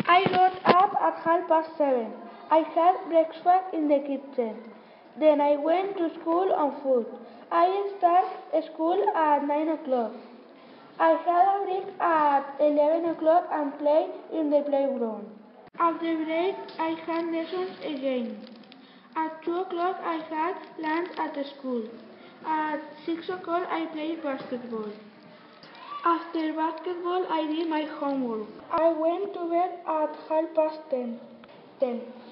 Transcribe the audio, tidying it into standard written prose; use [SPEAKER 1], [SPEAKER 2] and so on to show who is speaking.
[SPEAKER 1] I got up at 7:30. I had breakfast in the kitchen. Then I went to school on foot. I started school at 9 o'clock. I had a break at 11 o'clock and played in the playground. After break, I had lessons again. At 2 o'clock, I had lunch at school. At 6 o'clock, I played basketball. After basketball, I did my homework. I went to bed at 10:30.